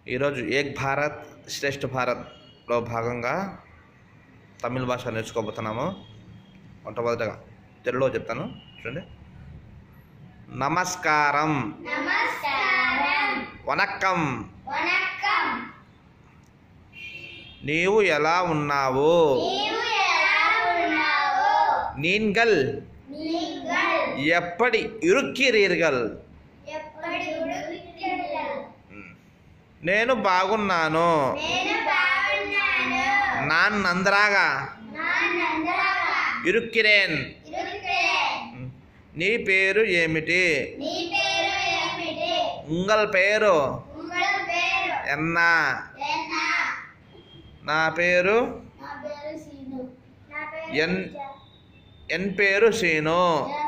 ఈరోజు ఏక్ భారత్ శ్రేష్ఠ భారత్లో భాగంగా తమిళ భాష నేర్చుకోబోతున్నాము. మొట్టమొదటగా తెలుగులో చెప్తాను, చూడండి. నమస్కారం, వనక్కం, నీవు ఎలా ఉన్నావు? నీన్గల్ ఎప్పటి ఇరుక్కిరీర్గల్? నేను బాగున్నాను. నాన్ నందరాగా ఇరుక్కిరేన్. నీ పేరు ఏమిటి? ఉంగల్ పేరు ఎన్నా? నా పేరు ఎన్ పేరు సీను.